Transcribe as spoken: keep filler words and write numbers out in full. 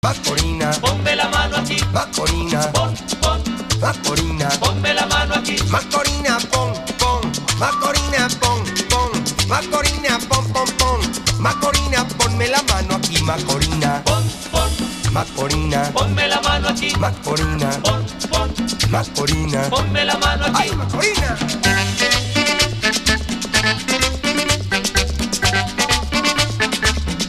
Macorina, ponme la mano aquí, Macorina, pon, pon, Macorina, ponme la mano aquí, Macorina, pon, pon, Macorina, pon, pon, Macorina, pon, pon, pon, Macorina, ponme la mano aquí, Macorina, pon, pon, Macorina, ponme la mano aquí, Macorina, pon, pon, Macorina, ponme la mano aquí. ay, Macorina.